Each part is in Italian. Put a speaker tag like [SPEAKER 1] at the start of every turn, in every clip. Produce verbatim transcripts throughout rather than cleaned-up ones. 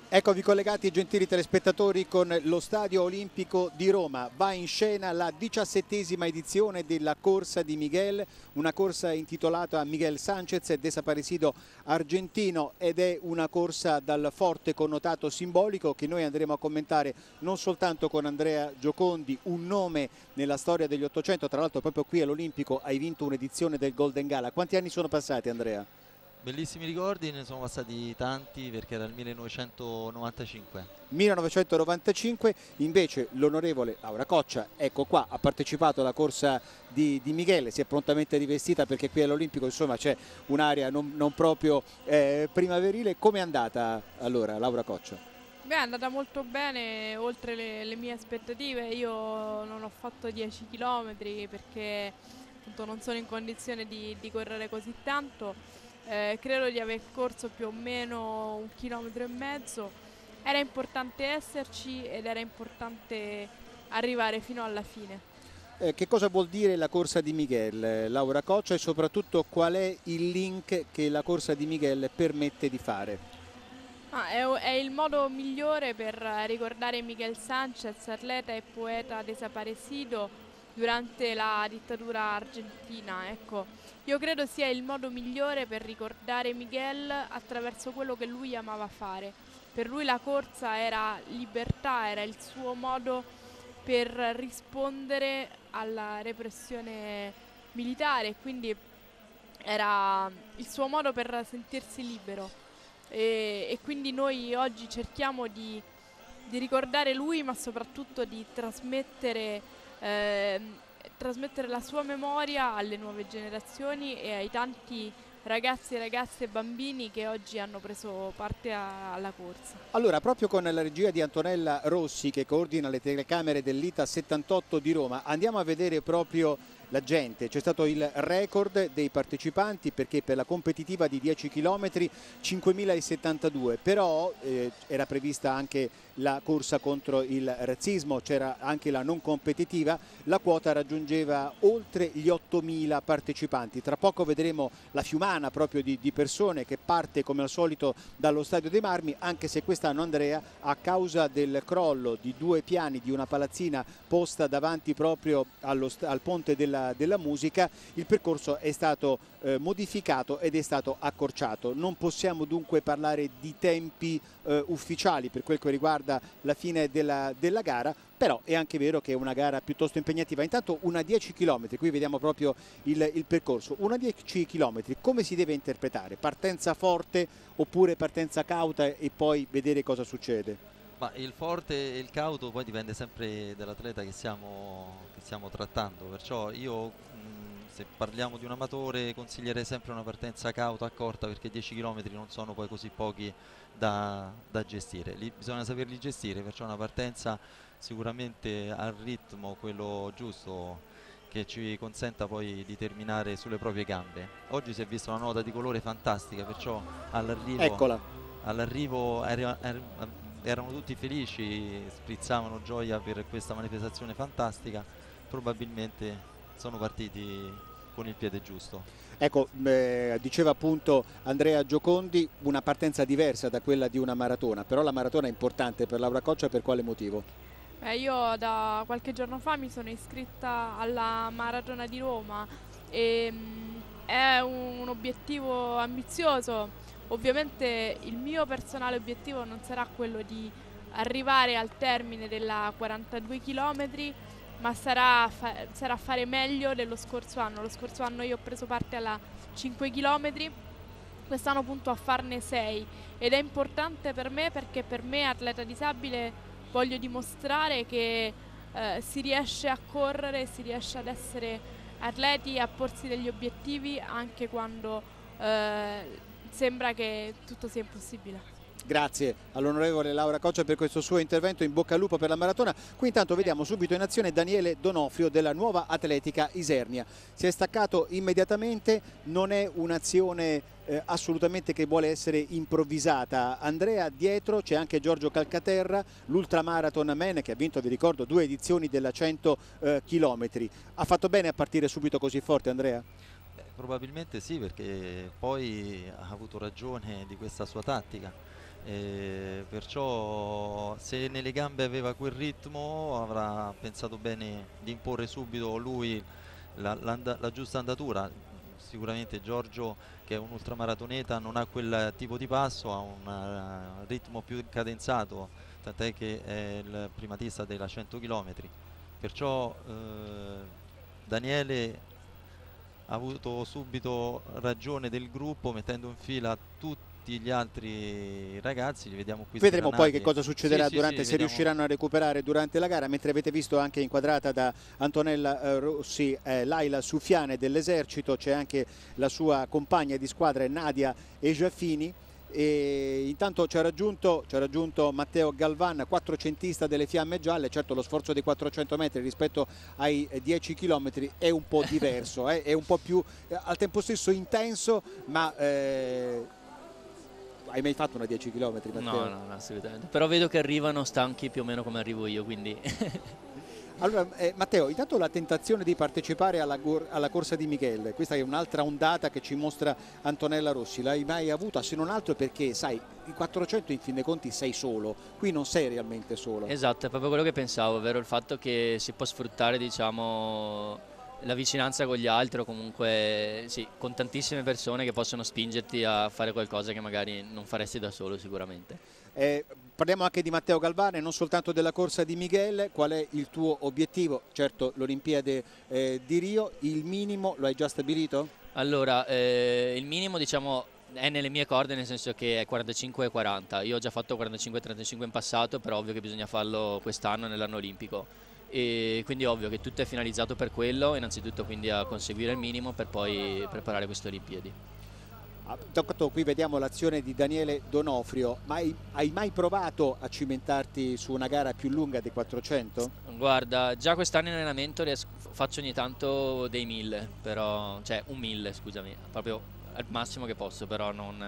[SPEAKER 1] Eccovi collegati, gentili telespettatori, con lo Stadio Olimpico di Roma. Va in scena la diciassettesima edizione della Corsa di Miguel, una corsa intitolata Miguel Sánchez, desaparecido argentino, ed è una corsa dal forte connotato simbolico che noi andremo a commentare non soltanto con Andrea Giocondi, un nome nella storia degli Ottocento, tra l'altro proprio qui all'Olimpico hai vinto un'edizione del Golden Gala. Quanti anni sono passati, Andrea?
[SPEAKER 2] Bellissimi ricordi, ne sono passati tanti perché era il millenovecentonovantacinque.
[SPEAKER 1] millenovecentonovantacinque, invece l'onorevole Laura Coccia, ecco qua, ha partecipato alla corsa di, di Miguel, si è prontamente rivestita perché qui all'Olimpico insomma c'è un'area non, non proprio eh, primaverile. Come è andata allora Laura Coccia?
[SPEAKER 3] Beh, è andata molto bene, oltre le, le mie aspettative. Io non ho fatto dieci chilometri perché appunto non sono in condizione di, di correre così tanto. Eh, credo di aver corso più o meno un chilometro e mezzo. Era importante esserci ed era importante arrivare fino alla fine.
[SPEAKER 1] Eh, che cosa vuol dire la corsa di Miguel, Laura Coccia, e soprattutto qual è il link che la corsa di Miguel permette di fare?
[SPEAKER 3] Ah, è, è il modo migliore per ricordare Miguel Sánchez, atleta e poeta desaparecido durante la dittatura argentina. Ecco, io credo sia il modo migliore per ricordare Miguel attraverso quello che lui amava fare. Per lui la corsa era libertà, era il suo modo per rispondere alla repressione militare, quindi era il suo modo per sentirsi libero. E, e quindi noi oggi cerchiamo di, di ricordare lui, ma soprattutto di trasmettere Eh, trasmettere la sua memoria alle nuove generazioni e ai tanti ragazzi, ragazze e bambini che oggi hanno preso parte a, alla corsa.
[SPEAKER 1] Allora, proprio con la regia di Antonella Rossi, che coordina le telecamere dell'I T A settantotto di Roma, andiamo a vedere proprio la gente. C'è stato il record dei partecipanti perché per la competitiva di dieci chilometri cinquemilasettantadue, però eh, era prevista anche la corsa contro il razzismo, c'era anche la non competitiva, la quota raggiungeva oltre gli ottomila partecipanti. Tra poco vedremo la fiumana proprio di, di persone che parte come al solito dallo Stadio dei Marmi, anche se quest'anno, Andrea, a causa del crollo di due piani di una palazzina posta davanti proprio allo, al ponte della della musica, il percorso è stato eh, modificato ed è stato accorciato. Non possiamo dunque parlare di tempi eh, ufficiali per quel che riguarda la fine della, della gara, però è anche vero che è una gara piuttosto impegnativa. Intanto una dieci chilometri, qui vediamo proprio il, il percorso, una dieci chilometri come si deve interpretare? Partenza forte oppure partenza cauta e poi vedere cosa succede?
[SPEAKER 2] Ma il forte e il cauto poi dipende sempre dall'atleta che stiamo, che stiamo trattando, perciò io mh, se parliamo di un amatore consiglierei sempre una partenza cauta, accorta, perché dieci chilometri non sono poi così pochi da, da gestire. Lì bisogna saperli gestire, perciò una partenza sicuramente al ritmo, quello giusto, che ci consenta poi di terminare sulle proprie gambe. Oggi si è vista una nota di colore fantastica, perciò all'arrivo
[SPEAKER 1] Eccola.
[SPEAKER 2] all'arrivo erano tutti felici, sprizzavano gioia per questa manifestazione fantastica. Probabilmente sono partiti con il piede giusto.
[SPEAKER 1] Ecco, eh, diceva appunto Andrea Giocondi, una partenza diversa da quella di una maratona, però la maratona è importante per Laura Coccia. Per quale motivo?
[SPEAKER 3] Beh, io da qualche giorno fa mi sono iscritta alla Maratona di Roma e mh, è un obiettivo ambizioso. Ovviamente il mio personale obiettivo non sarà quello di arrivare al termine della quarantadue chilometri, ma sarà, fa sarà fare meglio dello scorso anno. Lo scorso anno io ho preso parte alla cinque chilometri, quest'anno punto a farne sei, ed è importante per me perché per me, atleta disabile, voglio dimostrare che eh, si riesce a correre, si riesce ad essere atleti, a porsi degli obiettivi anche quando eh, sembra che tutto sia impossibile.
[SPEAKER 1] Grazie all'onorevole Laura Coccia per questo suo intervento, in bocca al lupo per la maratona. Qui intanto vediamo subito in azione Daniele Donofrio della Nuova Atletica Isernia. Si è staccato immediatamente, non è un'azione eh, assolutamente che vuole essere improvvisata. Andrea, dietro c'è anche Giorgio Calcaterra, l'ultramarathon man che ha vinto, vi ricordo, due edizioni della cento chilometri. Ha fatto bene a partire subito così forte, Andrea?
[SPEAKER 2] probabilmente sì, perché poi ha avuto ragione di questa sua tattica. E perciò se nelle gambe aveva quel ritmo avrà pensato bene di imporre subito lui la, la giusta andatura. Sicuramente Giorgio, che è un ultramaratoneta, non ha quel tipo di passo, ha un uh, ritmo più cadenzato, tant'è che è il primatista della cento chilometri. Perciò eh, Daniele ha avuto subito ragione del gruppo, mettendo in fila tutti gli altri ragazzi. Li vediamo qui
[SPEAKER 1] vedremo
[SPEAKER 2] sgranati.
[SPEAKER 1] poi che cosa succederà
[SPEAKER 2] sì,
[SPEAKER 1] durante,
[SPEAKER 2] sì, sì,
[SPEAKER 1] se
[SPEAKER 2] vediamo.
[SPEAKER 1] riusciranno a recuperare durante la gara, mentre avete visto anche inquadrata da Antonella eh, Rossi eh, Laila Sufiane dell'Esercito, c'è anche la sua compagna di squadra Nadia Ejaffini. E intanto ci ha raggiunto, ci ha raggiunto Matteo Galvan, quattrocentista delle Fiamme Gialle. Certo, lo sforzo dei quattrocento metri rispetto ai dieci chilometri è un po' diverso, eh? È un po' più eh, al tempo stesso intenso, ma eh, hai mai fatto una dieci chilometri, Matteo?
[SPEAKER 4] No, no, no, assolutamente. Però vedo che arrivano stanchi più o meno come arrivo io, quindi...
[SPEAKER 1] Allora, eh, Matteo, intanto la tentazione di partecipare alla, alla corsa di Michele, questa è un'altra ondata che ci mostra Antonella Rossi, l'hai mai avuta? Se non altro perché, sai, i quattrocento in fin dei conti sei solo, qui non sei realmente solo.
[SPEAKER 4] Esatto, è proprio quello che pensavo, ovvero il fatto che si può sfruttare, diciamo, la vicinanza con gli altri o comunque, sì, con tantissime persone che possono spingerti a fare qualcosa che magari non faresti da solo sicuramente.
[SPEAKER 1] Eh, parliamo anche di Matteo Galvane, non soltanto della corsa di Miguel. Qual è il tuo obiettivo? Certo, l'Olimpiade eh, di Rio, il minimo lo hai già stabilito?
[SPEAKER 4] Allora, eh, il minimo diciamo è nelle mie corde, nel senso che è quarantacinque e quaranta. Io ho già fatto quarantacinque e trentacinque in passato, però ovvio che bisogna farlo quest'anno nell'anno olimpico. E quindi è ovvio che tutto è finalizzato per quello, innanzitutto quindi a conseguire il minimo per poi preparare queste Olimpiadi.
[SPEAKER 1] Qui vediamo l'azione di Daniele Donofrio, ma hai, hai mai provato a cimentarti su una gara più lunga dei quattrocento?
[SPEAKER 4] Guarda, già quest'anno in allenamento faccio ogni tanto dei mille, però, cioè un mille scusami, proprio al massimo che posso, però non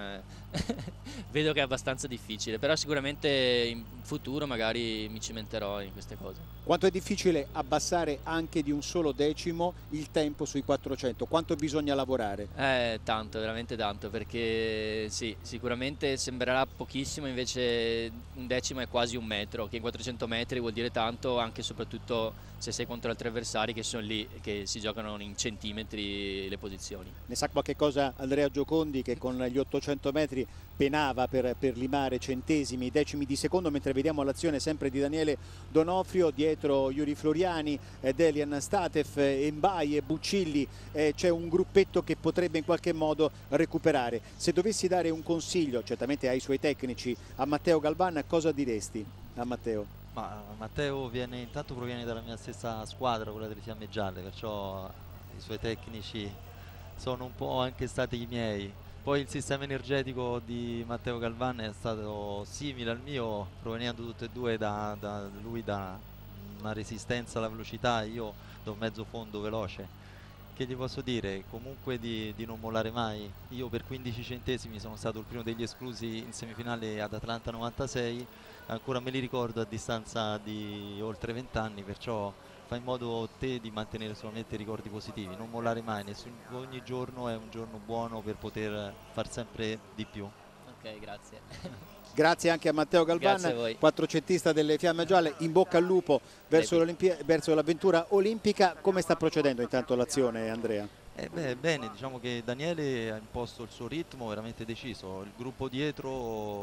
[SPEAKER 4] vedo che è abbastanza difficile, però sicuramente in futuro magari mi cimenterò in queste cose.
[SPEAKER 1] Quanto è difficile abbassare anche di un solo decimo il tempo sui quattrocento? Quanto bisogna lavorare?
[SPEAKER 4] Eh, tanto, veramente tanto, perché sì, sicuramente sembrerà pochissimo, invece un decimo è quasi un metro, che in quattrocento metri vuol dire tanto, anche e soprattutto se sei contro altri avversari che sono lì, che si giocano in centimetri le posizioni.
[SPEAKER 1] Ne sa qualche cosa Andrea Giocondi, che con gli ottocento metri penava per, per limare centesimi, decimi di secondo, mentre vediamo l'azione sempre di Daniele Donofrio, dietro Yuri Floriani, eh, Delian Statev, eh, Mbai e Buccilli, eh, c'è un gruppetto che potrebbe in qualche modo recuperare. Se dovessi dare un consiglio, certamente ai suoi tecnici, a Matteo Galvan, cosa diresti a Matteo?
[SPEAKER 2] Ma Matteo viene, intanto proviene dalla mia stessa squadra, quella delle Fiamme Gialle, perciò i suoi tecnici sono un po' anche stati i miei. Poi il sistema energetico di Matteo Galvan è stato simile al mio, provenendo tutte e due da, da lui da una resistenza alla velocità, io da un mezzo fondo veloce. Che gli posso dire? Comunque di, di non mollare mai. Io per quindici centesimi sono stato il primo degli esclusi in semifinale ad Atlanta novantasei, ancora me li ricordo a distanza di oltre venti anni, perciò fai in modo te di mantenere solamente ricordi positivi, non mollare mai, nessun, ogni giorno è un giorno buono per poter far sempre di più.
[SPEAKER 4] Ok, grazie.
[SPEAKER 1] Grazie anche a Matteo Galvan, quattrocentista delle Fiamme Gialle, in bocca al lupo verso l'avventura olimpica. Come sta procedendo intanto l'azione, Andrea?
[SPEAKER 2] Eh beh, bene, diciamo che Daniele ha imposto il suo ritmo veramente deciso, il gruppo dietro,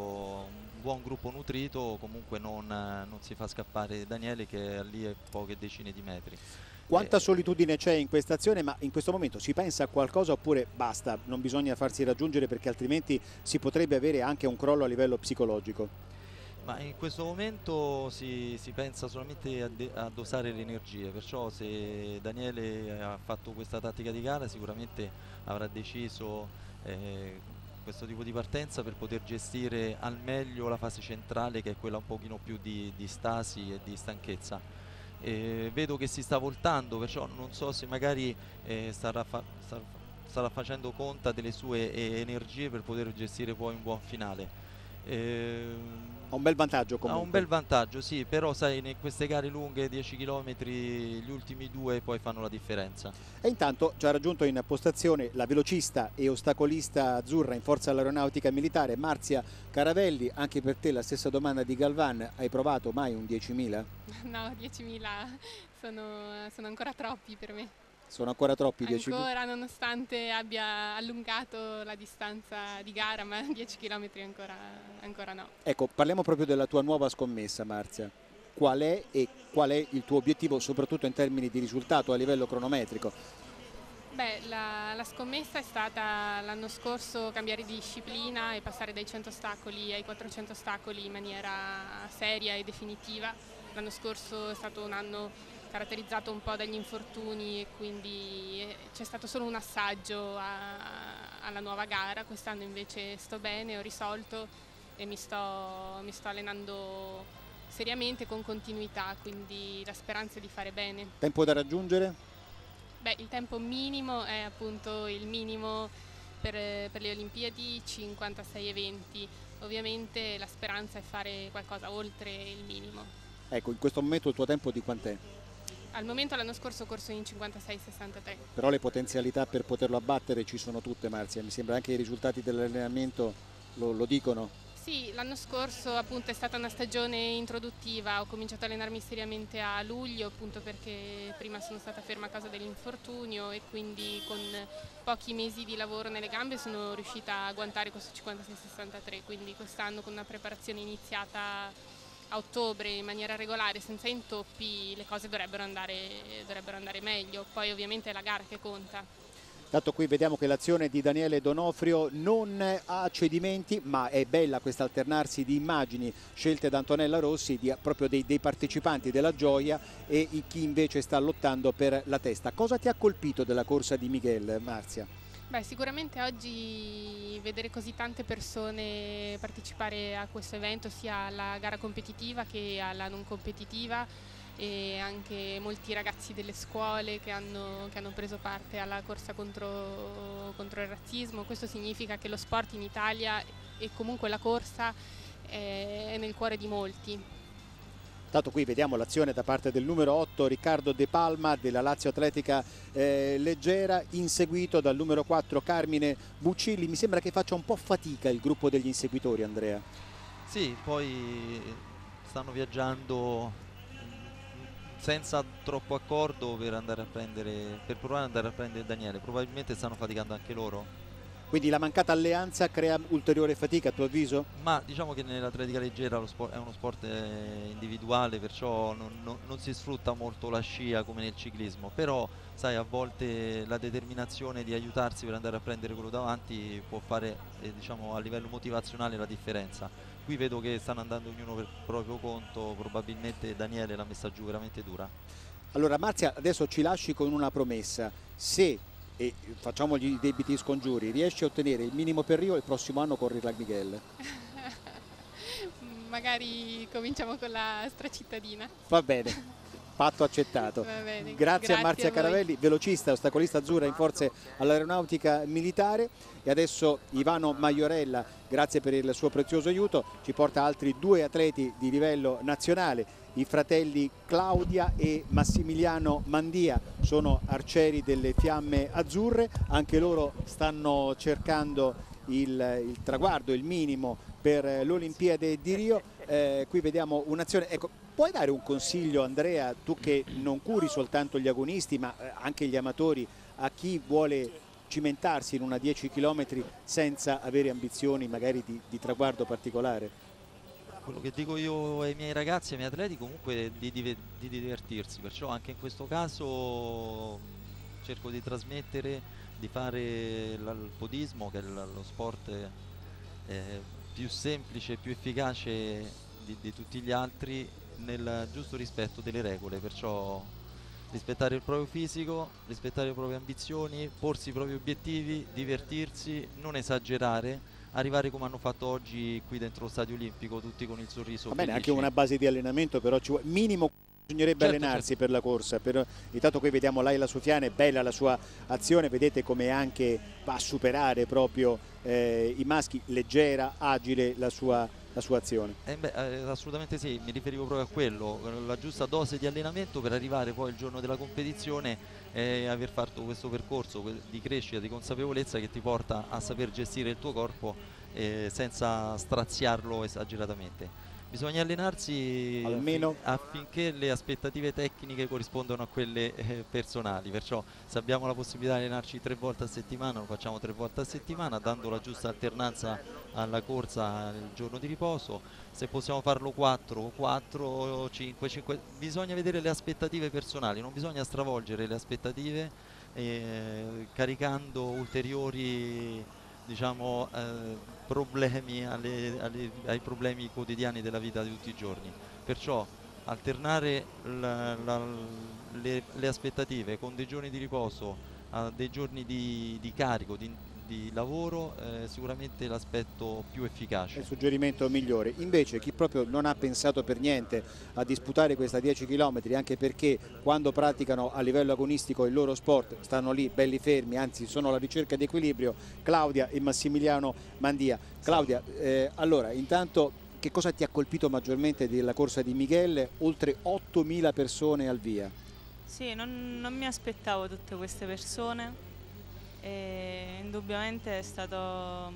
[SPEAKER 2] un buon gruppo nutrito, comunque non, non si fa scappare Daniele, che è lì a poche decine di metri.
[SPEAKER 1] Quanta solitudine c'è in questa azione, ma in questo momento si pensa a qualcosa oppure basta, non bisogna farsi raggiungere perché altrimenti si potrebbe avere anche un crollo a livello psicologico?
[SPEAKER 2] Ma in questo momento si, si pensa solamente a, de, a dosare le energie, perciò se Daniele ha fatto questa tattica di gara sicuramente avrà deciso eh, questo tipo di partenza per poter gestire al meglio la fase centrale, che è quella un pochino più di, di stasi e di stanchezza. Eh, vedo che si sta voltando, perciò non so se magari eh, starà, fa star, starà facendo conta delle sue eh, energie per poter gestire poi un buon finale. Eh,
[SPEAKER 1] Ha un bel vantaggio comunque.
[SPEAKER 2] Ha un bel vantaggio, sì, però sai, in queste gare lunghe, dieci chilometri, gli ultimi due poi fanno la differenza.
[SPEAKER 1] E intanto ci ha raggiunto in postazione la velocista e ostacolista azzurra in forza all'aeronautica militare, Marzia Caravelli. Anche per te la stessa domanda di Galvan, hai provato mai un diecimila?
[SPEAKER 5] No, diecimila sono, sono ancora troppi per me.
[SPEAKER 1] Sono ancora troppi diecimila?
[SPEAKER 5] Ancora, nonostante abbia allungato la distanza di gara, ma dieci chilometri ancora, ancora no.
[SPEAKER 1] Ecco, parliamo proprio della tua nuova scommessa, Marzia. Qual è e qual è il tuo obiettivo, soprattutto in termini di risultato a livello cronometrico?
[SPEAKER 5] Beh, la, la scommessa è stata l'anno scorso cambiare di disciplina e passare dai cento ostacoli ai quattrocento ostacoli in maniera seria e definitiva. L'anno scorso è stato un anno caratterizzato un po' dagli infortuni e quindi c'è stato solo un assaggio a, alla nuova gara. Quest'anno invece sto bene, ho risolto e mi sto, mi sto allenando seriamente con continuità, quindi la speranza è di fare bene.
[SPEAKER 1] Tempo da raggiungere?
[SPEAKER 5] Beh, il tempo minimo è appunto il minimo per, per le Olimpiadi, cinquantasei e venti. Ovviamente la speranza è fare qualcosa oltre il minimo.
[SPEAKER 1] Ecco, in questo momento il tuo tempo di quant'è?
[SPEAKER 5] Al momento l'anno scorso ho corso in cinquantasei sessantatré.
[SPEAKER 1] Però le potenzialità per poterlo abbattere ci sono tutte, Marzia. Mi sembra anche i risultati dell'allenamento lo, lo dicono.
[SPEAKER 5] Sì, l'anno scorso appunto è stata una stagione introduttiva, ho cominciato a allenarmi seriamente a luglio appunto perché prima sono stata ferma a causa dell'infortunio e quindi con pochi mesi di lavoro nelle gambe sono riuscita a agguantare questo cinquantasei sessantatré, quindi quest'anno con una preparazione iniziata a ottobre in maniera regolare senza intoppi le cose dovrebbero andare, dovrebbero andare meglio, poi ovviamente è la gara che conta.
[SPEAKER 1] Tanto qui vediamo che l'azione di Daniele Donofrio non ha cedimenti, ma è bella questo alternarsi di immagini scelte da Antonella Rossi, di, proprio dei, dei partecipanti della gioia e chi invece sta lottando per la testa. Cosa ti ha colpito della corsa di Miguel, Marzia?
[SPEAKER 5] Beh, sicuramente oggi vedere così tante persone partecipare a questo evento, sia alla gara competitiva che alla non competitiva, e anche molti ragazzi delle scuole che hanno, che hanno preso parte alla corsa contro, contro il razzismo. Questo significa che lo sport in Italia e comunque la corsa è, è nel cuore di molti.
[SPEAKER 1] Tanto qui vediamo l'azione da parte del numero otto Riccardo De Palma della Lazio Atletica eh, Leggera, inseguito dal numero quattro Carmine Buccilli. Mi sembra che faccia un po' fatica il gruppo degli inseguitori, Andrea.
[SPEAKER 2] Sì, poi stanno viaggiando senza troppo accordo per andare a prendere, per provare ad andare a prendere Daniele. Probabilmente stanno faticando anche loro.
[SPEAKER 1] Quindi la mancata alleanza crea ulteriore fatica a tuo avviso?
[SPEAKER 2] Ma diciamo che nell'atletica leggera lo sport è uno sport individuale, perciò non, non, non si sfrutta molto la scia come nel ciclismo, però sai, a volte la determinazione di aiutarsi per andare a prendere quello davanti può fare eh, diciamo, a livello motivazionale la differenza. Qui vedo che stanno andando ognuno per proprio conto, probabilmente Daniele l'ha messa giù veramente dura.
[SPEAKER 1] Allora Marzia, adesso ci lasci con una promessa: se, e facciamo i debiti scongiuri, riesci a ottenere il minimo per Rio, il prossimo anno corri la Miguel.
[SPEAKER 5] Magari cominciamo con la stracittadina.
[SPEAKER 1] Va bene. Patto accettato.
[SPEAKER 5] Grazie,
[SPEAKER 1] Grazie a Marzia
[SPEAKER 5] a
[SPEAKER 1] Caravelli, velocista, ostacolista azzurra in forze all'aeronautica militare. E adesso Ivano Maiorella, grazie per il suo prezioso aiuto, ci porta altri due atleti di livello nazionale, i fratelli Claudia e Massimiliano Mandia. Sono arcieri delle Fiamme Azzurre, anche loro stanno cercando il, il traguardo, il minimo per l'Olimpiade di Rio. Eh, qui vediamo un'azione, ecco, puoi dare un consiglio, Andrea, tu che non curi soltanto gli agonisti ma anche gli amatori, a chi vuole cimentarsi in una dieci chilometri senza avere ambizioni magari di, di traguardo particolare?
[SPEAKER 2] Quello che dico io ai miei ragazzi, ai miei atleti, comunque è di, di, di divertirsi, perciò anche in questo caso cerco di trasmettere, di fare il podismo, che è lo sport eh, più semplice, più efficace di, di tutti gli altri, nel giusto rispetto delle regole, perciò rispettare il proprio fisico, rispettare le proprie ambizioni, porsi i propri obiettivi, divertirsi, non esagerare, arrivare come hanno fatto oggi qui dentro lo Stadio Olimpico, tutti con il sorriso.
[SPEAKER 1] Va bene,
[SPEAKER 2] felici.
[SPEAKER 1] anche una base di allenamento, però ci vuole, minimo bisognerebbe
[SPEAKER 2] certo,
[SPEAKER 1] allenarsi
[SPEAKER 2] certo.
[SPEAKER 1] per la corsa. Per, intanto qui vediamo Laila Sofiane, bella la sua azione, vedete come anche va a superare proprio eh, i maschi, leggera, agile la sua la sua azione.
[SPEAKER 2] Eh beh, eh, assolutamente sì, mi riferivo proprio a quello, la giusta dose di allenamento per arrivare poi il giorno della competizione e aver fatto questo percorso di crescita, di consapevolezza che ti porta a saper gestire il tuo corpo eh, senza straziarlo esageratamente. Bisogna allenarsi
[SPEAKER 1] almeno
[SPEAKER 2] affinché le aspettative tecniche corrispondano a quelle eh, personali, perciò se abbiamo la possibilità di allenarci tre volte a settimana lo facciamo tre volte a settimana, dando la giusta alternanza alla corsa il giorno di riposo. Se possiamo farlo quattro, quattro, cinque, cinque, bisogna vedere le aspettative personali, non bisogna stravolgere le aspettative eh, caricando ulteriori, diciamo, eh, problemi alle, alle, ai problemi quotidiani della vita di tutti i giorni. Perciò alternare la, la, le, le aspettative con dei giorni di riposo a dei giorni di, di carico, di, di lavoro, è sicuramente l'aspetto più efficace.
[SPEAKER 1] È il suggerimento migliore. Invece chi proprio non ha pensato per niente a disputare questa dieci chilometri, anche perché quando praticano a livello agonistico il loro sport stanno lì belli fermi, anzi sono alla ricerca di equilibrio, Claudia e Massimiliano Mandia. Claudia, eh, allora intanto che cosa ti ha colpito maggiormente della corsa di Miguel? Oltre ottomila persone al via.
[SPEAKER 6] Sì, non, non mi aspettavo tutte queste persone. E indubbiamente è stato,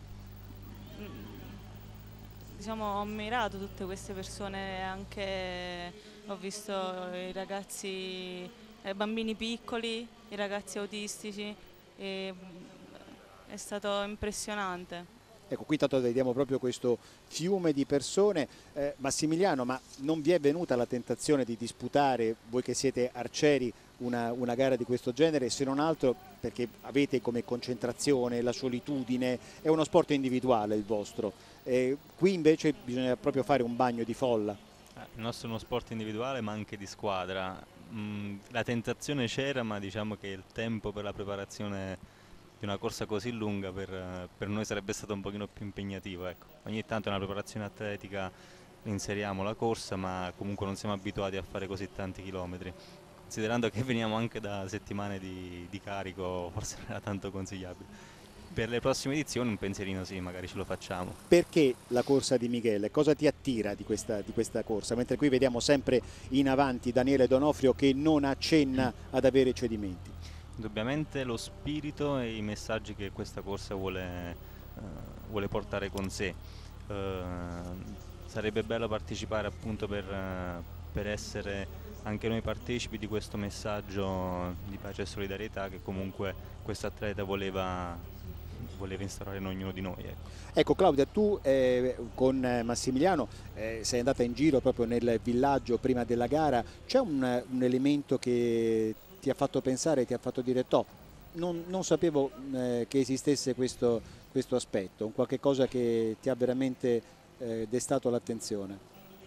[SPEAKER 6] diciamo, ho ammirato tutte queste persone, anche ho visto i ragazzi, i bambini piccoli, i ragazzi autistici, e è stato impressionante.
[SPEAKER 1] Ecco, qui tanto vediamo proprio questo fiume di persone. eh, Massimiliano, ma non vi è venuta la tentazione di disputare, voi che siete arcieri, una, una gara di questo genere, se non altro perché avete come concentrazione la solitudine, è uno sport individuale il vostro, eh, qui invece bisogna proprio fare un bagno di folla.
[SPEAKER 7] Il nostro è uno sport individuale ma anche di squadra. mm, la tentazione c'era, ma diciamo che il tempo per la preparazione di una corsa così lunga per, per noi sarebbe stato un pochino più impegnativo, ecco. Ogni tanto nella preparazione atletica inseriamo la corsa, ma comunque non siamo abituati a fare così tanti chilometri. Considerando che veniamo anche da settimane di, di carico, forse non era tanto consigliabile. Per le prossime edizioni un pensierino sì, magari ce lo facciamo.
[SPEAKER 1] Perché la corsa di Miguel? Cosa ti attira di questa, di questa corsa? Mentre qui vediamo sempre in avanti Daniele Donofrio che non accenna ad avere cedimenti.
[SPEAKER 7] Indubbiamente lo spirito e i messaggi che questa corsa vuole, uh, vuole portare con sé. Uh, sarebbe bello partecipare appunto per, uh, per essere anche noi partecipi di questo messaggio di pace e solidarietà che comunque questo atleta voleva, voleva instaurare in ognuno di noi. Ecco,
[SPEAKER 1] ecco Claudia, tu eh, con Massimiliano eh, sei andata in giro proprio nel villaggio prima della gara, c'è un, un elemento che ti ha fatto pensare, ti ha fatto dire top, non, non sapevo eh, che esistesse questo, questo aspetto, un qualche cosa che ti ha veramente eh, destato l'attenzione?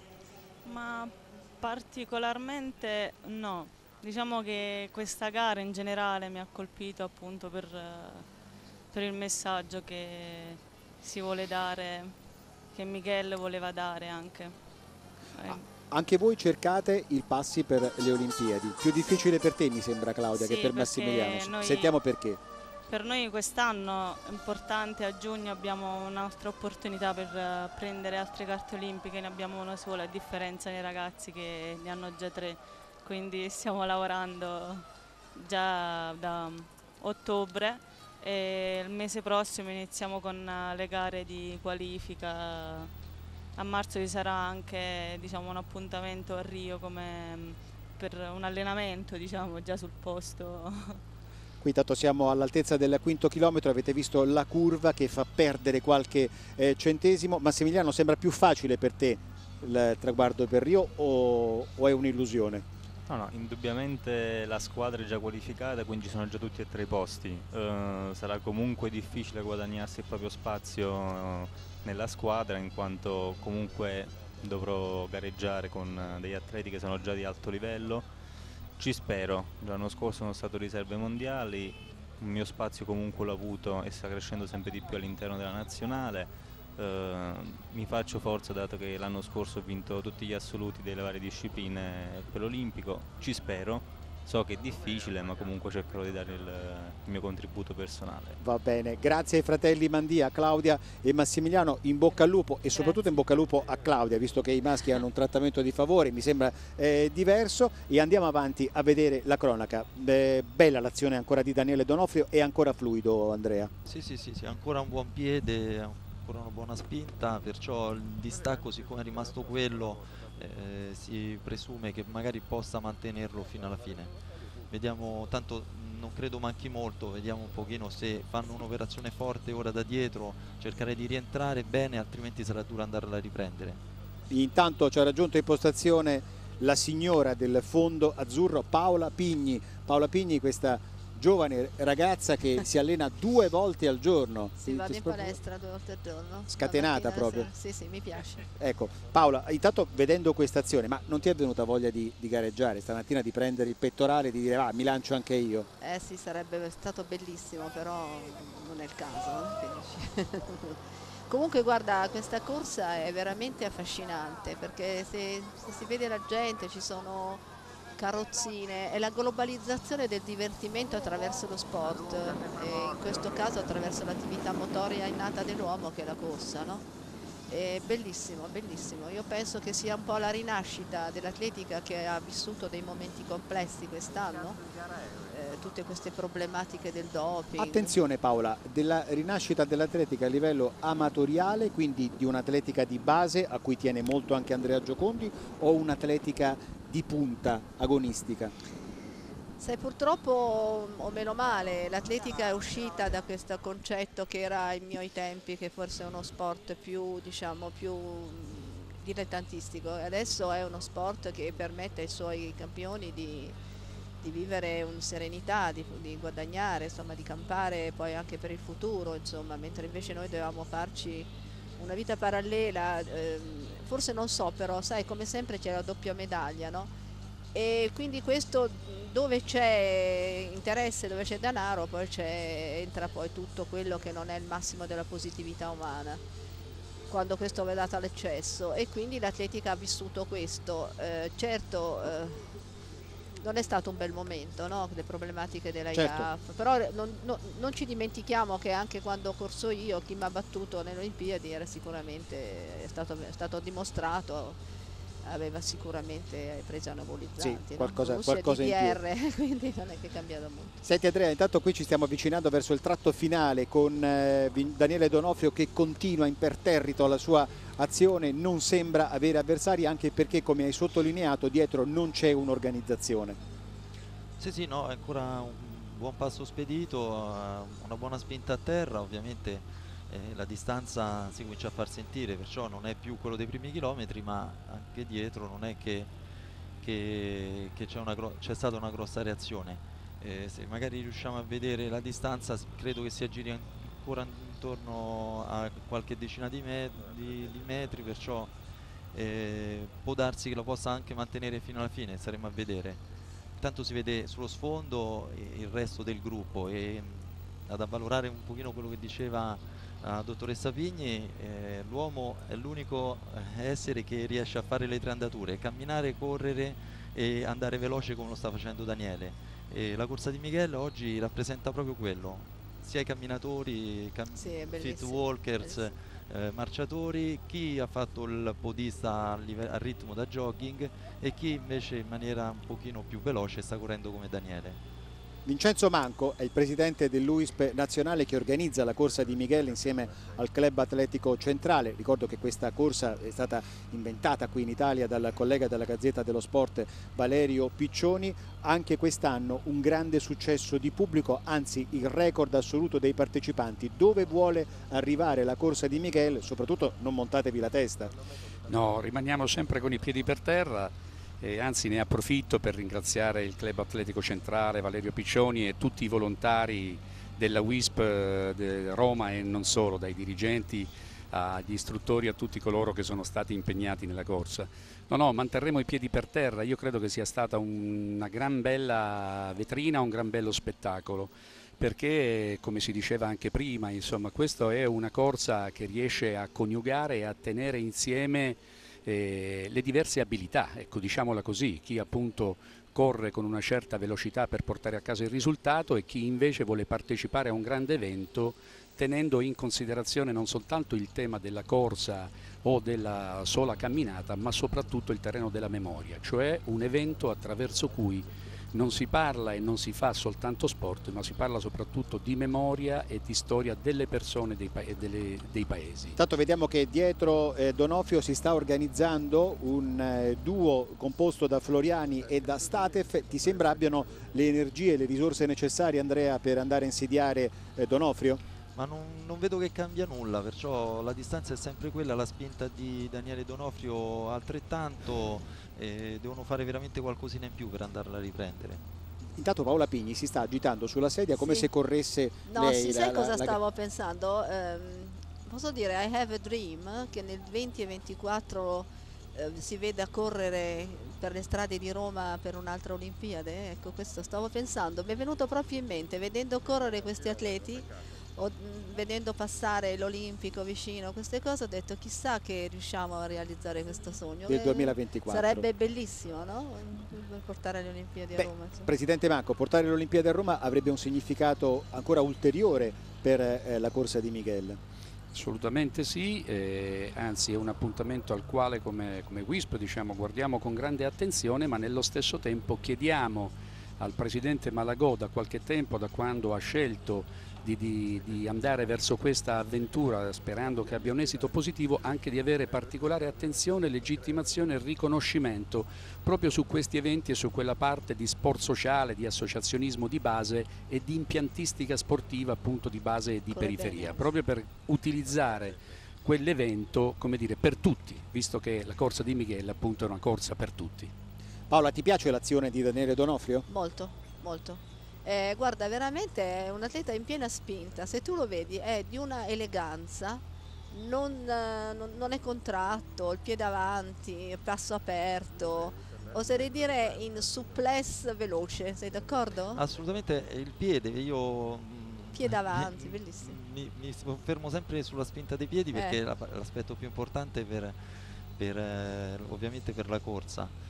[SPEAKER 6] Ma particolarmente no, diciamo che questa gara in generale mi ha colpito appunto per, per il messaggio che si vuole dare, che Miguel voleva dare anche.
[SPEAKER 1] Ah, anche voi cercate il passi per le Olimpiadi, più difficile per te mi sembra Claudia
[SPEAKER 6] sì,
[SPEAKER 1] che per Massimiliano,
[SPEAKER 6] noi,
[SPEAKER 1] sentiamo perché.
[SPEAKER 6] Per noi quest'anno è importante, a giugno abbiamo un'altra opportunità per uh, prendere altre carte olimpiche, ne abbiamo una sola, a differenza dei ragazzi che ne hanno già tre, quindi stiamo lavorando già da ottobre e il mese prossimo iniziamo con uh, le gare di qualifica. A marzo ci sarà anche, diciamo, un appuntamento a Rio come um, per un allenamento, diciamo, già sul posto.
[SPEAKER 1] Qui tanto siamo all'altezza del quinto chilometro, avete visto la curva che fa perdere qualche eh, centesimo. Massimiliano, sembra più facile per te il traguardo per Rio o, o è un'illusione?
[SPEAKER 7] No, no, indubbiamente la squadra è già qualificata, quindi ci sono già tutti e tre i posti. Uh, sarà comunque difficile guadagnarsi il proprio spazio uh, nella squadra, in quanto comunque dovrò gareggiare con uh, degli atleti che sono già di alto livello. Ci spero, l'anno scorso sono stato riserve mondiali, il mio spazio comunque l'ho avuto e sta crescendo sempre di più all'interno della nazionale. Uh, mi faccio forza dato che l'anno scorso ho vinto tutti gli assoluti delle varie discipline per l'Olimpico, ci spero So che è difficile, ma comunque cercherò di dare il, il mio contributo personale.
[SPEAKER 1] Va bene, grazie ai fratelli Mandia, Claudia e Massimiliano, in bocca al lupo e soprattutto in bocca al lupo a Claudia, visto che i maschi hanno un trattamento di favore, mi sembra eh, diverso, e andiamo avanti a vedere la cronaca. Eh, bella l'azione ancora di Daniele D'Onofrio e ancora fluido, Andrea.
[SPEAKER 2] Sì, sì, sì, sì, ancora un buon piede, ancora una buona spinta, perciò il distacco, siccome è rimasto quello, Eh, si presume che magari possa mantenerlo fino alla fine. Vediamo, tanto non credo manchi molto, vediamo un pochino se fanno un'operazione forte ora da dietro, cercare di rientrare bene, altrimenti sarà duro andarla a riprendere.
[SPEAKER 1] Intanto ci ha raggiunto in postazione la signora del fondo azzurro, Paola Pigni. Paola Pigni, questa giovane ragazza che si allena due volte al giorno.
[SPEAKER 8] Si vado in palestra due volte al giorno.
[SPEAKER 1] Scatenata proprio.
[SPEAKER 8] Sì, sì, mi piace.
[SPEAKER 1] Ecco, Paola, intanto vedendo questa azione, ma non ti è venuta voglia di, di gareggiare stamattina, di prendere il pettorale e di dire ah, mi lancio anche io?
[SPEAKER 8] Eh sì, sarebbe stato bellissimo, però non è il caso. Eh? Comunque guarda, questa corsa è veramente affascinante, perché se, se si vede la gente, ci sono carrozzine, è la globalizzazione del divertimento attraverso lo sport, e in questo caso attraverso l'attività motoria innata dell'uomo che è la corsa, no? È bellissimo, bellissimo. Io penso che sia un po' la rinascita dell'atletica, che ha vissuto dei momenti complessi quest'anno, eh, tutte queste problematiche del doping.
[SPEAKER 1] Attenzione Paola, della rinascita dell'atletica a livello amatoriale, quindi di un'atletica di base a cui tiene molto anche Andrea Giocondi, o un'atletica di punta agonistica?
[SPEAKER 8] Sai, purtroppo o meno male l'atletica è uscita da questo concetto che era ai miei tempi, che forse è uno sport più, diciamo, più dilettantistico, e adesso è uno sport che permette ai suoi campioni di, di vivere in serenità, di, di guadagnare, insomma, di campare poi anche per il futuro, insomma, mentre invece noi dovevamo farci una vita parallela, ehm, forse non so, però sai, come sempre c'è la doppia medaglia, no? E quindi questo, dove c'è interesse, dove c'è denaro, poi entra poi tutto quello che non è il massimo della positività umana, quando questo è dato all'eccesso, e quindi l'atletica ha vissuto questo. Eh, certo, eh, non è stato un bel momento, no? Le problematiche della
[SPEAKER 1] certo.
[SPEAKER 8] I A F, però non, non, non ci dimentichiamo che anche quando ho corso io, chi mi ha battuto nelle Olimpiadi era sicuramente, è stato, è stato dimostrato, aveva sicuramente preso anabolizzanti,
[SPEAKER 1] sì, qualcosa,
[SPEAKER 8] no?
[SPEAKER 1] qualcosa in
[SPEAKER 8] più. Quindi non è che è cambiato molto.
[SPEAKER 1] Senti Andrea, intanto qui ci stiamo avvicinando verso il tratto finale con eh, Daniele D'Onofrio che continua imperterrito la sua azione, non sembra avere avversari, anche perché, come hai sottolineato, dietro non c'è un'organizzazione.
[SPEAKER 2] Sì, sì, no, è ancora un buon passo spedito, una buona spinta a terra, ovviamente eh, la distanza si comincia a far sentire, perciò non è più quello dei primi chilometri, ma anche dietro non è che, che, che c'è stata una grossa reazione. Eh, se magari riusciamo a vedere la distanza, credo che si aggiri ancora intorno a qualche decina di, met di, di metri, perciò eh, può darsi che lo possa anche mantenere fino alla fine, staremo a vedere. Intanto si vede sullo sfondo il resto del gruppo, e ad avvalorare un pochino quello che diceva la dottoressa Pigni, eh, l'uomo è l'unico essere che riesce a fare le tre andature, camminare, correre e andare veloce come lo sta facendo Daniele, e la corsa di Miguel oggi rappresenta proprio quello, sia i camminatori, cam
[SPEAKER 8] sì,
[SPEAKER 2] fit walkers, eh, marciatori, chi ha fatto il podista a ritmo da jogging e chi invece in maniera un pochino più veloce sta correndo come Daniele.
[SPEAKER 1] Vincenzo Manco è il presidente dell'U I S P nazionale che organizza la corsa di Miguel insieme al Club Atletico Centrale. Ricordo che questa corsa è stata inventata qui in Italia dal collega della Gazzetta dello Sport Valerio Piccioni. Anche quest'anno un grande successo di pubblico, anzi il record assoluto dei partecipanti. Dove vuole arrivare la corsa di Miguel? Soprattutto non montatevi la testa.
[SPEAKER 9] No, rimaniamo sempre con i piedi per terra. E anzi ne approfitto per ringraziare il Club Atletico Centrale, Valerio Piccioni e tutti i volontari della U I S P di Roma e non solo, dai dirigenti agli istruttori, a tutti coloro che sono stati impegnati nella corsa. No, no, manterremo i piedi per terra, io credo che sia stata una gran bella vetrina, un gran bello spettacolo, perché come si diceva anche prima, insomma, questa è una corsa che riesce a coniugare e a tenere insieme Eh, le diverse abilità, ecco, diciamola così, chi appunto corre con una certa velocità per portare a casa il risultato e chi invece vuole partecipare a un grande evento tenendo in considerazione non soltanto il tema della corsa o della sola camminata, ma soprattutto il terreno della memoria, cioè un evento attraverso cui non si parla e non si fa soltanto sport, ma si parla soprattutto di memoria e di storia delle persone dei, pa delle, dei paesi.
[SPEAKER 1] Intanto vediamo che dietro eh, Donofrio si sta organizzando un eh, duo composto da Floriani e da Statev. Ti sembra abbiano le energie e le risorse necessarie, Andrea, per andare a insidiare eh, Donofrio?
[SPEAKER 2] Ma non, non vedo che cambia nulla, perciò la distanza è sempre quella, la spinta di Daniele Donofrio altrettanto, e devono fare veramente qualcosina in più per andarla a riprendere.
[SPEAKER 1] Intanto Paola Pigni si sta agitando sulla sedia come
[SPEAKER 8] sì.
[SPEAKER 1] se corresse
[SPEAKER 8] no,
[SPEAKER 1] lei.
[SPEAKER 8] sì,
[SPEAKER 1] la,
[SPEAKER 8] sai
[SPEAKER 1] la,
[SPEAKER 8] cosa
[SPEAKER 1] la...
[SPEAKER 8] stavo pensando? Um, posso dire I have a dream che nel venti e ventiquattro eh, si veda correre per le strade di Roma per un'altra Olimpiade. Ecco, questo stavo pensando, mi è venuto proprio in mente vedendo correre questi atleti o mh, vedendo passare l'Olimpico vicino, queste cose, ho detto chissà che riusciamo a realizzare questo sogno
[SPEAKER 1] del
[SPEAKER 8] eh,
[SPEAKER 1] duemilaventiquattro.
[SPEAKER 8] sarebbe bellissimo, no? Per portare le Olimpiadi
[SPEAKER 1] Beh,
[SPEAKER 8] a Roma, insomma.
[SPEAKER 1] Presidente Manco, portare le Olimpiadi a Roma avrebbe un significato ancora ulteriore per eh, la corsa di Miguel?
[SPEAKER 9] Assolutamente sì, eh, anzi è un appuntamento al quale come, come WISP diciamo, guardiamo con grande attenzione, ma nello stesso tempo chiediamo al Presidente Malagò da qualche tempo, da quando ha scelto Di, di, di andare verso questa avventura sperando che abbia un esito positivo, anche di avere particolare attenzione, legittimazione e riconoscimento proprio su questi eventi e su quella parte di sport sociale, di associazionismo di base e di impiantistica sportiva appunto di base e di
[SPEAKER 8] Come
[SPEAKER 9] periferia,
[SPEAKER 8] bene.
[SPEAKER 9] proprio per utilizzare quell'evento come dire per tutti, visto che la corsa di Miguel appunto è una corsa per tutti.
[SPEAKER 1] Paola, ti piace l'azione di Daniele Donofrio?
[SPEAKER 8] Molto, molto. Eh, guarda, veramente è un atleta in piena spinta, se tu lo vedi è di una eleganza, non, eh, non, non è contratto, il piede avanti, passo aperto, oserei dire in suplex veloce, sei d'accordo?
[SPEAKER 2] Assolutamente, il piede, io...
[SPEAKER 8] Piede avanti, bellissimo.
[SPEAKER 2] Mi, mi fermo sempre sulla spinta dei piedi perché
[SPEAKER 8] Eh.
[SPEAKER 2] è la- l'aspetto più importante per, per, eh, ovviamente per la corsa.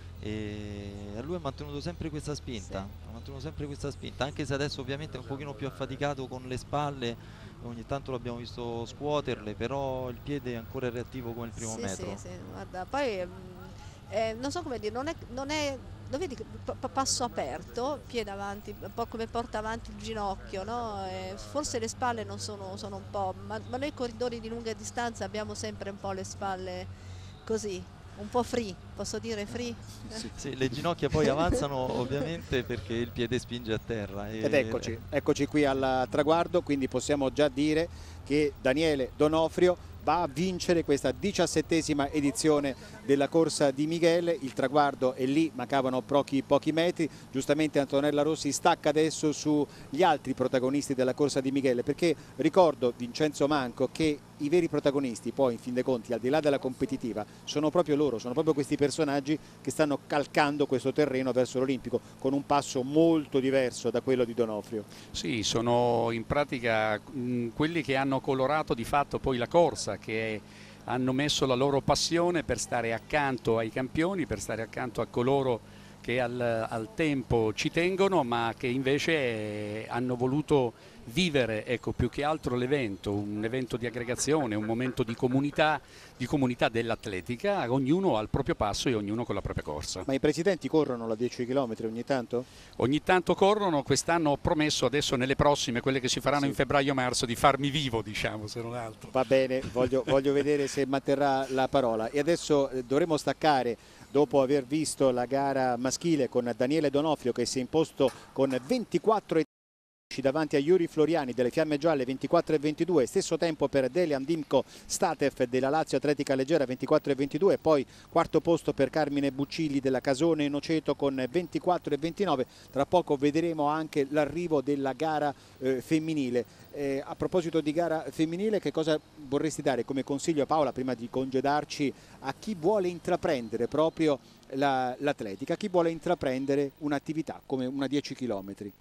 [SPEAKER 2] E a lui ha mantenuto sempre questa spinta,
[SPEAKER 8] Sì.
[SPEAKER 2] ha mantenuto sempre questa spinta, anche se adesso ovviamente è un pochino più affaticato con le spalle, ogni tanto l'abbiamo visto scuoterle, però il piede è ancora reattivo come il primo
[SPEAKER 8] Sì,
[SPEAKER 2] metro.
[SPEAKER 8] sì, sì, guarda, poi mm, eh, non so come dire, non è, non è lo vedi che pa- pa- passo aperto, piede avanti, un po' come porta avanti il ginocchio, no? Eh, forse le spalle non sono, sono un po', ma, ma noi corridori di lunga distanza abbiamo sempre un po' le spalle così, un po' free, posso dire free?
[SPEAKER 2] Sì, le ginocchia poi avanzano ovviamente perché il piede spinge a terra. E
[SPEAKER 1] Ed eccoci, eccoci qui al traguardo, quindi possiamo già dire che Daniele Donofrio va a vincere questa diciassettesima edizione della corsa di Miguel. Il traguardo è lì, mancavano pochi, pochi metri, giustamente Antonella Rossi stacca adesso sugli altri protagonisti della corsa di Miguel, perché ricordo Vincenzo Manco che i veri protagonisti poi in fin dei conti, al di là della competitiva, sono proprio loro, sono proprio questi personaggi che stanno calcando questo terreno verso l'Olimpico con un passo molto diverso da quello di Donofrio.
[SPEAKER 9] Sì, sono in pratica mh, quelli che hanno colorato di fatto poi la corsa, che hanno messo la loro passione per stare accanto ai campioni, per stare accanto a coloro che al, al tempo ci tengono, ma che invece eh, hanno voluto vivere, ecco, più che altro l'evento, un evento di aggregazione, un momento di comunità, di comunità dell'atletica, ognuno al proprio passo e ognuno con la propria corsa.
[SPEAKER 1] Ma i presidenti corrono la dieci chilometri ogni tanto?
[SPEAKER 9] Ogni tanto corrono, quest'anno ho promesso adesso nelle prossime, quelle che si faranno
[SPEAKER 1] Sì.
[SPEAKER 9] in febbraio-marzo, di farmi vivo, diciamo, se non altro.
[SPEAKER 1] Va bene, voglio, voglio vedere se manterrà la parola. E adesso eh, dovremo staccare, dopo aver visto la gara maschile con Daniele Donofrio che si è imposto con ventiquattro e davanti a Yuri Floriani delle Fiamme Gialle ventiquattro e ventidue, stesso tempo per Delian Dimko Statev della Lazio Atletica Leggera ventiquattro e ventidue, poi quarto posto per Carmine Buccilli della Casone Noceto con ventiquattro e ventinove. Tra poco vedremo anche l'arrivo della gara eh, femminile. Eh, a proposito di gara femminile, che cosa vorresti dare come consiglio a Paola prima di congedarci a chi vuole intraprendere proprio la, l'atletica, a chi vuole intraprendere un'attività come una dieci chilometri?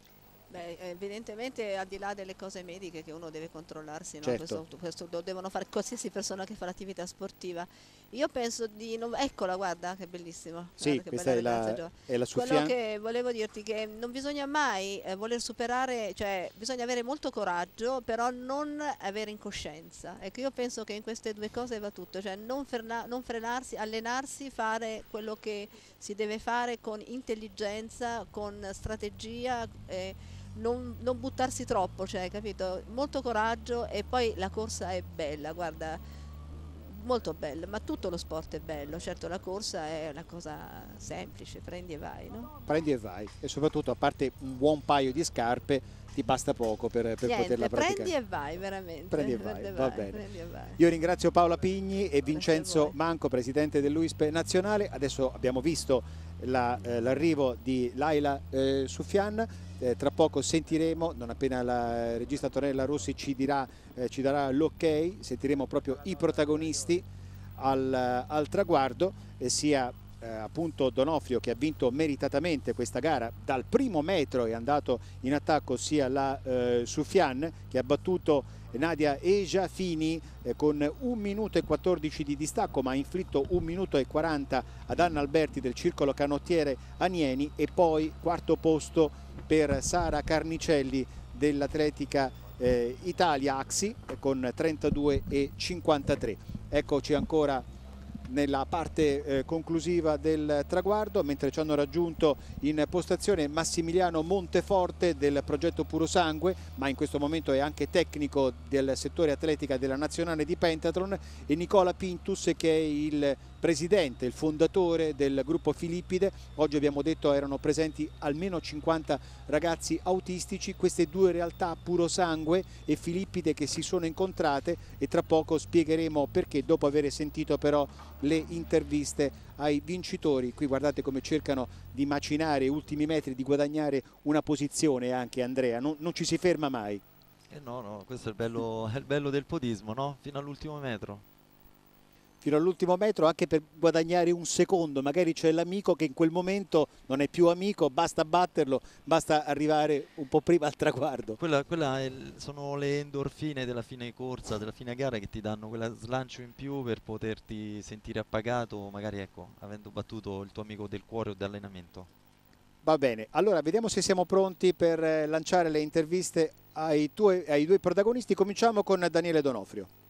[SPEAKER 8] Beh, evidentemente al di là delle cose mediche che uno deve controllarsi, no?
[SPEAKER 1] Certo.
[SPEAKER 8] questo, questo lo devono fare qualsiasi persona che fa l'attività sportiva. Io penso di non... Eccola, guarda che bellissimo.
[SPEAKER 1] Sì,
[SPEAKER 8] guarda che
[SPEAKER 1] questa è
[SPEAKER 8] bella
[SPEAKER 1] la,
[SPEAKER 8] ragazza giovane.
[SPEAKER 1] è la
[SPEAKER 8] Quello
[SPEAKER 1] Soufiane.
[SPEAKER 8] che volevo dirti che non bisogna mai eh, voler superare, cioè bisogna avere molto coraggio, però non avere incoscienza. Ecco, io penso che in queste due cose va tutto, cioè non, ferna- non frenarsi, allenarsi, fare quello che si deve fare con intelligenza, con strategia. Eh, Non, non buttarsi troppo, cioè, capito? Molto coraggio e poi la corsa è bella, guarda, molto bella, ma tutto lo sport è bello, certo la corsa è una cosa semplice, prendi e vai, no?
[SPEAKER 1] Prendi e vai, e soprattutto a parte un buon paio di scarpe ti basta poco per, per
[SPEAKER 8] Niente,
[SPEAKER 1] poterla praticare.
[SPEAKER 8] prendi e vai, veramente.
[SPEAKER 1] Prendi e
[SPEAKER 8] prendi
[SPEAKER 1] vai,
[SPEAKER 8] e
[SPEAKER 1] va
[SPEAKER 8] vai,
[SPEAKER 1] bene.
[SPEAKER 8] prendi e vai.
[SPEAKER 1] Io ringrazio Paola Pigni e Vincenzo
[SPEAKER 8] voi.
[SPEAKER 1] Manco, presidente dell'U I S P nazionale. Adesso abbiamo visto la, eh, l'arrivo di Laila eh, Soufiane. Eh, tra poco sentiremo, non appena la regista Antonella Rossi ci, dirà, eh, ci darà l'ok, sentiremo proprio i protagonisti al, al traguardo, eh, sia eh, appunto Donofrio, che ha vinto meritatamente questa gara, dal primo metro è andato in attacco, sia la eh, Soufiane, che ha battuto Nadia Eja Fini eh, con un minuto e quattordici di distacco, ma ha inflitto un minuto e quaranta ad Anna Alberti del Circolo Canottiere Anieni, e poi quarto posto per Sara Carnicelli dell'Atletica eh, Italia Axi eh, con trentadue e cinquantatré. Eccoci ancora nella parte eh, conclusiva del traguardo, mentre ci hanno raggiunto in postazione Massimiliano Monteforte del progetto Puro Sangue, ma in questo momento è anche tecnico del settore atletica della nazionale di pentathlon, e Nicola Pintus, che è il presidente, il fondatore del gruppo Filippide. Oggi abbiamo detto erano presenti almeno cinquanta ragazzi autistici, queste due realtà, Puro Sangue e Filippide, che si sono incontrate, e tra poco spiegheremo perché, dopo aver sentito però le interviste ai vincitori. Qui guardate come cercano di macinare gli ultimi metri, di guadagnare una posizione anche, Andrea, non, non ci si ferma mai.
[SPEAKER 2] Eh no, no, questo è il bello, è il bello del podismo, no? Fino all'ultimo metro.
[SPEAKER 1] Fino all'ultimo metro, anche per guadagnare un secondo, magari c'è l'amico che in quel momento non è più amico, basta batterlo, basta arrivare un po' prima al traguardo.
[SPEAKER 2] Quella, quella è, sono le endorfine della fine corsa, della fine gara, che ti danno quella slancio in più per poterti sentire appagato, magari ecco, avendo battuto il tuo amico del cuore o dell'allenamento.
[SPEAKER 1] Va bene, allora vediamo se siamo pronti per eh, lanciare le interviste ai, tuoi, ai due protagonisti. Cominciamo con Daniele Donofrio.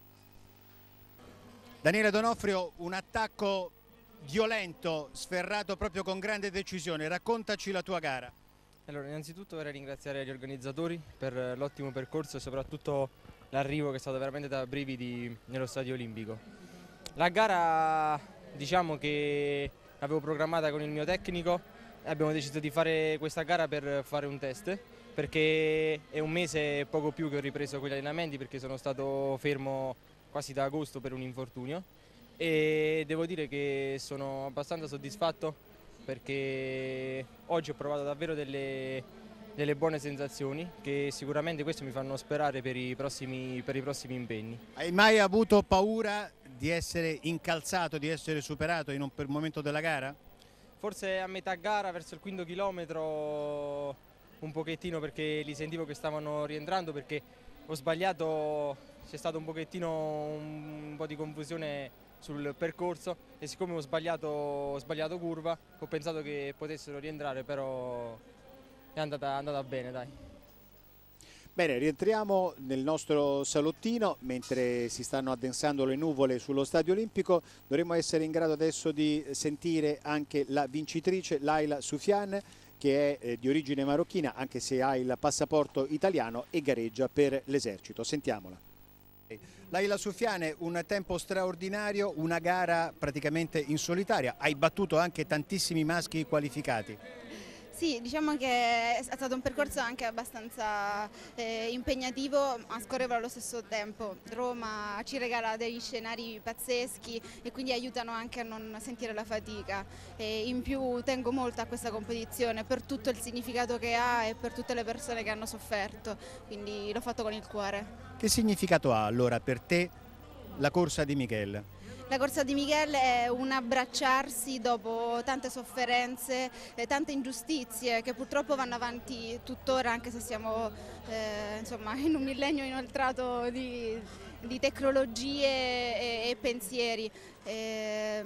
[SPEAKER 1] Daniele Donofrio, un attacco violento, sferrato proprio con grande decisione. Raccontaci la tua gara.
[SPEAKER 10] Allora, innanzitutto vorrei ringraziare gli organizzatori per l'ottimo percorso e soprattutto l'arrivo, che è stato veramente da brividi nello Stadio Olimpico. La gara, diciamo che l'avevo programmata con il mio tecnico e abbiamo deciso di fare questa gara per fare un test, perché è un mese e poco più che ho ripreso con gli allenamenti, perché sono stato fermo quasi da agosto per un infortunio, e devo dire che sono abbastanza soddisfatto, perché oggi ho provato davvero delle, delle buone sensazioni, che sicuramente questo mi fanno sperare per i prossimi, per i prossimi impegni.
[SPEAKER 1] Hai mai avuto paura di essere incalzato, di essere superato in un per momento della gara?
[SPEAKER 10] Forse a metà gara, verso il quinto chilometro, un pochettino, perché li sentivo che stavano rientrando, perché ho sbagliato. C'è stato un pochettino un po' di confusione sul percorso, e siccome ho sbagliato, ho sbagliato curva, ho pensato che potessero rientrare, però è andata, è andata bene, dai.
[SPEAKER 1] Bene, rientriamo nel nostro salottino mentre si stanno addensando le nuvole sullo Stadio Olimpico. Dovremmo essere in grado adesso di sentire anche la vincitrice, Laila Soufiane, che è eh, di origine marocchina, anche se ha il passaporto italiano e gareggia per l'esercito. Sentiamola. Laila Soufiane, un tempo straordinario, una gara praticamente in solitaria, hai battuto anche tantissimi maschi qualificati.
[SPEAKER 11] Sì, diciamo che è stato un percorso anche abbastanza eh, impegnativo, ma scorrevole allo stesso tempo. Roma ci regala degli scenari pazzeschi e quindi aiutano anche a non sentire la fatica. E in più tengo molto a questa competizione per tutto il significato che ha e per tutte le persone che hanno sofferto, quindi l'ho fatto con il cuore.
[SPEAKER 1] Che significato ha allora per te la corsa di Michele?
[SPEAKER 11] la corsa di Michele è un abbracciarsi dopo tante sofferenze, eh, tante ingiustizie che purtroppo vanno avanti tuttora, anche se siamo eh, insomma, in un millennio inoltrato di, di tecnologie e, e pensieri. Eh,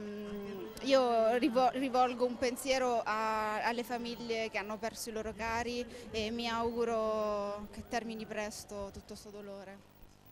[SPEAKER 11] io rivolgo un pensiero a, alle famiglie che hanno perso i loro cari e mi auguro che termini presto tutto questo dolore.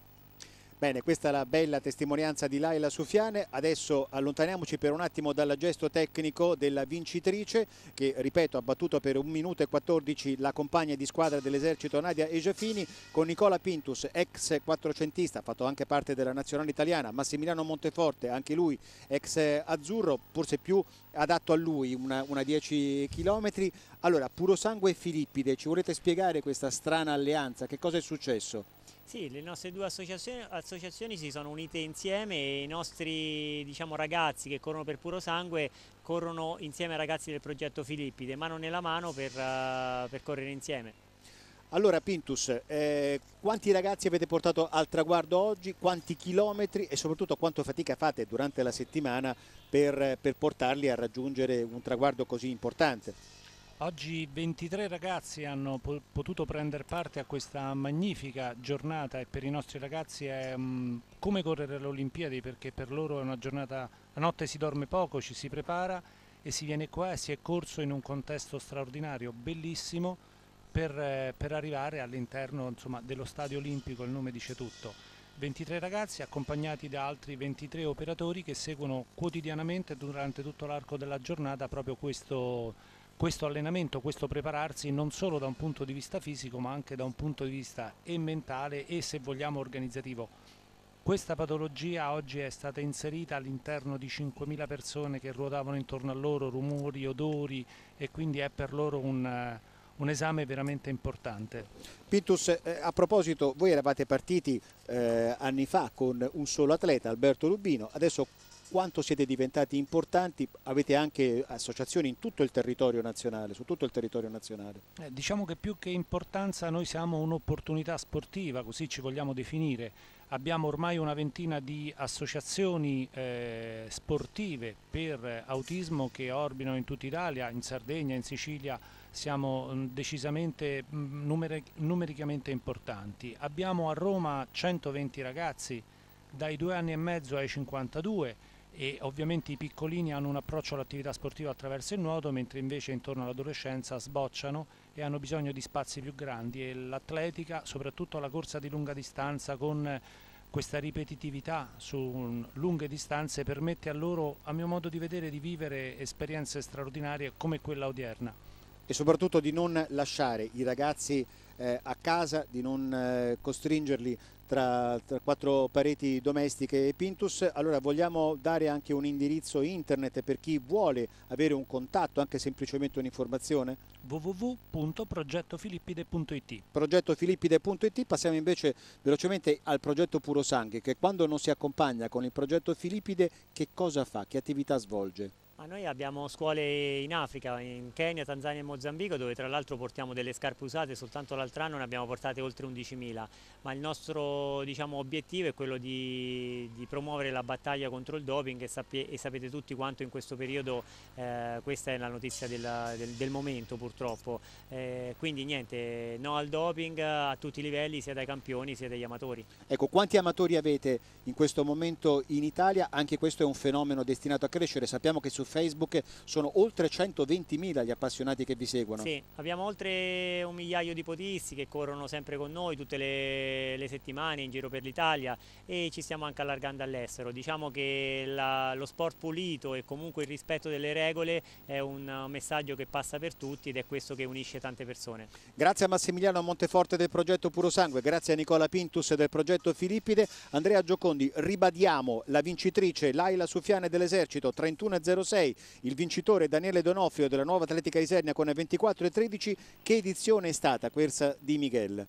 [SPEAKER 1] Bene, questa è la bella testimonianza di Laila Sufiane. Adesso allontaniamoci per un attimo dal gesto tecnico della vincitrice che, ripeto, ha battuto per un minuto e quattordici la compagna di squadra dell'esercito Nadia Egiafini, con Nicola Pintus, ex quattrocentista, ha fatto anche parte della nazionale italiana, Massimiliano Monteforte, anche lui ex azzurro, forse più adatto a lui, una, una dieci chilometri. Allora, Purosangue e Filippide, ci volete spiegare questa strana alleanza? Che cosa è successo?
[SPEAKER 12] Sì, le nostre due associazioni, associazioni si sono unite insieme e i nostri, diciamo, ragazzi che corrono per Purosangue corrono insieme ai ragazzi del progetto Filippide, mano nella mano per, uh, per correre insieme.
[SPEAKER 1] Allora Pintus, eh, quanti ragazzi avete portato al traguardo oggi, quanti chilometri e soprattutto quanto fatica fate durante la settimana per, per portarli a raggiungere un traguardo così importante?
[SPEAKER 13] Oggi ventitré ragazzi hanno potuto prendere parte a questa magnifica giornata e per i nostri ragazzi è um, come correre alle Olimpiadi, perché per loro è una giornata, la notte si dorme poco, ci si prepara e si viene qua e si è corso in un contesto straordinario, bellissimo, per, eh, per arrivare all'interno dello stadio olimpico, il nome dice tutto. ventitré ragazzi accompagnati da altri ventitré operatori che seguono quotidianamente durante tutto l'arco della giornata proprio questo questo allenamento, questo prepararsi non solo da un punto di vista fisico ma anche da un punto di vista e mentale e, se vogliamo, organizzativo. Questa patologia oggi è stata inserita all'interno di cinquemila persone che ruotavano intorno a loro, rumori, odori, e quindi è per loro un, un esame veramente importante.
[SPEAKER 1] Pintus, eh, a proposito, voi eravate partiti eh, anni fa con un solo atleta, Alberto Rubino, adesso quanto siete diventati importanti, avete anche associazioni in tutto il territorio nazionale, su tutto il territorio nazionale.
[SPEAKER 13] Eh, diciamo che più che importanza noi siamo un'opportunità sportiva, così ci vogliamo definire. Abbiamo ormai una ventina di associazioni eh, sportive per autismo che orbitano in tutta Italia, in Sardegna, in Sicilia siamo mh, decisamente mh, numeri numericamente importanti. Abbiamo a Roma centoventi ragazzi dai due anni e mezzo ai cinquantadue, e ovviamente i piccolini hanno un approccio all'attività sportiva attraverso il nuoto, mentre invece intorno all'adolescenza sbocciano e hanno bisogno di spazi più grandi, e l'atletica, soprattutto la corsa di lunga distanza con questa ripetitività su lunghe distanze, permette a loro, a mio modo di vedere, di vivere esperienze straordinarie come quella odierna.
[SPEAKER 1] E soprattutto di non lasciare i ragazzi eh, a casa, di non eh, costringerli tra, tra quattro pareti domestiche. Pintus, allora vogliamo dare anche un indirizzo internet per chi vuole avere un contatto, anche semplicemente un'informazione?
[SPEAKER 13] w w w punto progetto filippide punto i t
[SPEAKER 1] progetto filippide punto i t. Passiamo invece velocemente al progetto Purosangue, che quando non si accompagna con il progetto Filippide che cosa fa, che attività svolge?
[SPEAKER 12] Ma noi abbiamo scuole in Africa, in Kenya, Tanzania e Mozambico, dove tra l'altro portiamo delle scarpe usate, soltanto l'altro anno ne abbiamo portate oltre undicimila, ma il nostro, diciamo, obiettivo è quello di, di promuovere la battaglia contro il doping e, sapie, e sapete tutti quanto in questo periodo eh, questa è la notizia della, del, del momento purtroppo, eh, quindi niente, no al doping a tutti i livelli, sia dai campioni sia dagli amatori.
[SPEAKER 1] Ecco, quanti amatori avete in questo momento in Italia? Anche questo è un fenomeno destinato a crescere, sappiamo che su Facebook sono oltre centoventimila gli appassionati che vi seguono.
[SPEAKER 12] Sì, abbiamo oltre un migliaio di podisti che corrono sempre con noi tutte le, le settimane in giro per l'Italia, e ci stiamo anche allargando all'estero. Diciamo che la, lo sport pulito e comunque il rispetto delle regole è un messaggio che passa per tutti ed è questo che unisce tante persone.
[SPEAKER 1] Grazie a Massimiliano Monteforte del progetto Purosangue, grazie a Nicola Pintus del progetto Filippide. Andrea Giocondi, ribadiamo la vincitrice Laila Sufiane dell'Esercito trentuno e zero sei, il vincitore Daniele Donofrio della Nuova Atletica Isernia con ventiquattro e tredici. Che edizione è stata questa di Miguel?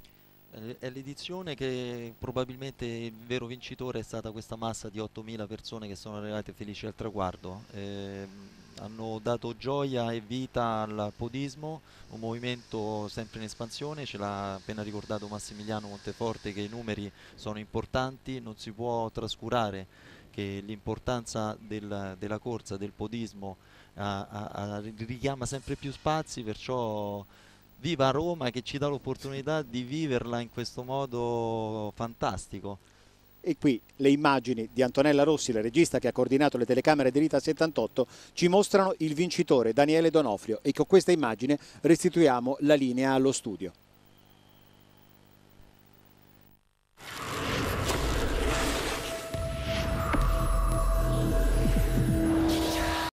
[SPEAKER 2] È l'edizione che probabilmente il vero vincitore è stata questa massa di ottomila persone che sono arrivate felici al traguardo. Eh, hanno dato gioia e vita al podismo, un movimento sempre in espansione, ce l'ha appena ricordato Massimiliano Monteforte che i numeri sono importanti, non si può trascurare che l'importanza del, della corsa, del podismo a, a, a richiama sempre più spazi, perciò viva Roma che ci dà l'opportunità di viverla in questo modo fantastico.
[SPEAKER 1] E qui le immagini di Antonella Rossi, la regista che ha coordinato le telecamere dell'I T A settantotto, ci mostrano il vincitore Daniele Donofrio, e con questa immagine restituiamo la linea allo studio.